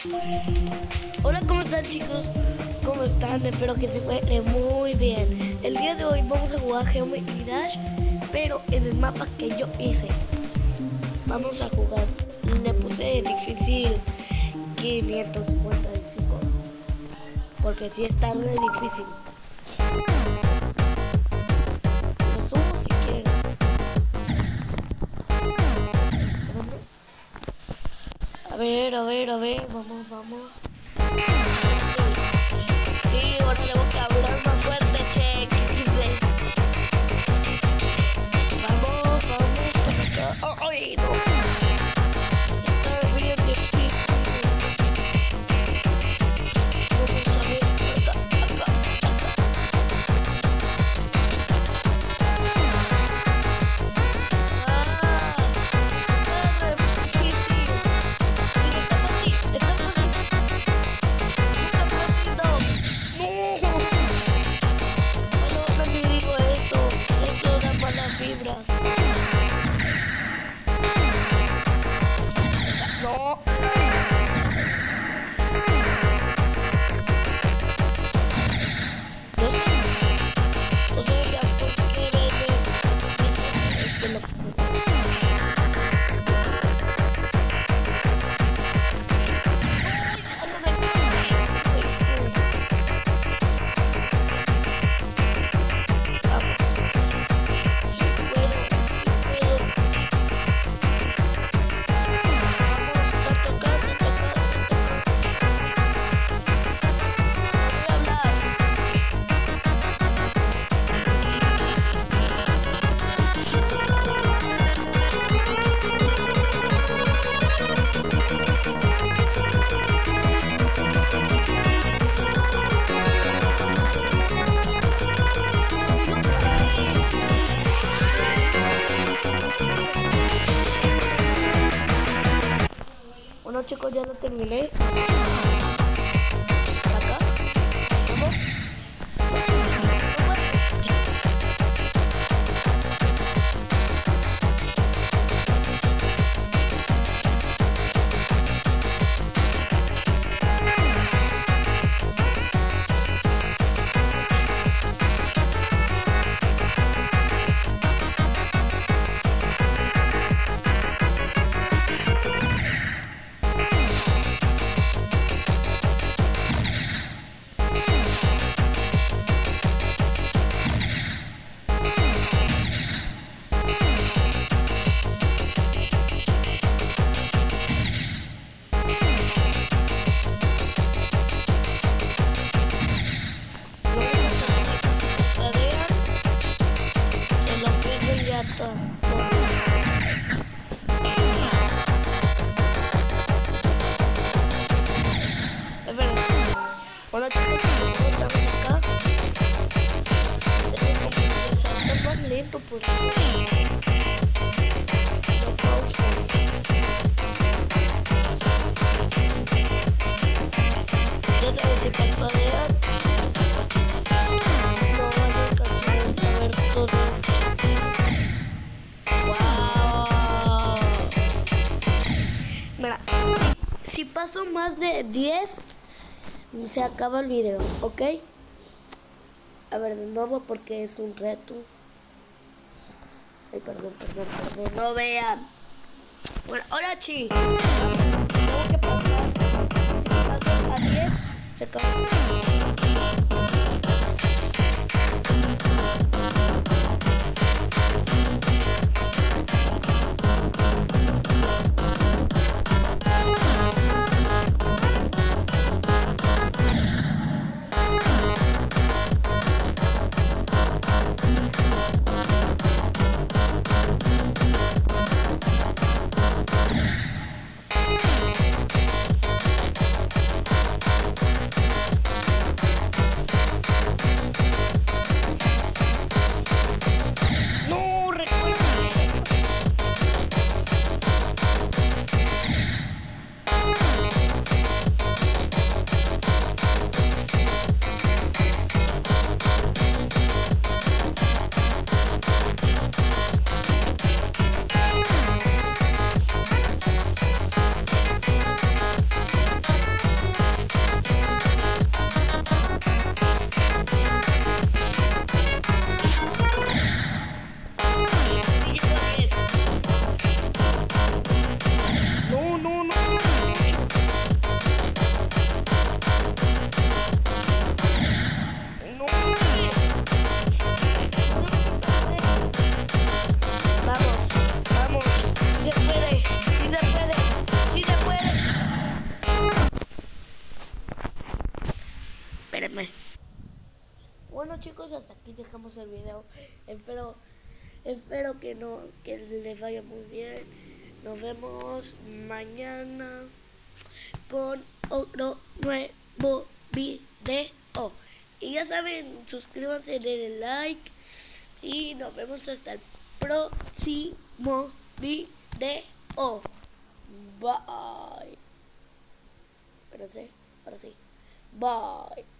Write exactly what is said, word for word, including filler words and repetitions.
Hola, ¿cómo están, chicos? ¿Cómo están? Espero que se encuentren muy bien. El día de hoy vamos a jugar Geometry Dash, pero en el mapa que yo hice. Vamos a jugar. Le puse difícil quinientos cincuenta y cinco, porque sí está muy difícil. Lo subo si quieren. A ver, a ver, a ver, vamos, vamos. Sí, ahora tengo que hablar más fuerte, che. ¿Qué dice? Vamos, vamos, por acá. ¡Ay, no! Está bien difícil. Vamos a ver, acá, acá, acá. No. O sea, ya por qué ves esto lo que Bueno, chicos, ya lo terminé. Acá. Vamos. Hola, chicos, estamos acá. Tengo que empezar más lento porque no pausa. Ya saben, si parpadean no van a alcanzar a ver todo esto. ¡Wow! Mira, si paso más de diez se acaba el video, ¿ok? A ver, de nuevo porque es un reto. Ay, perdón, perdón, perdón. No vean. Bueno, ahora sí. Tengo que pasar. Si paso a diez, se acaba. Me. Bueno chicos, hasta aquí dejamos el video. Espero, espero que no, que les vaya muy bien. Nos vemos mañana con otro nuevo video. Y ya saben, suscríbanse, denle like. Y nos vemos hasta el próximo video. Bye. Ahora sí, ahora sí. Bye.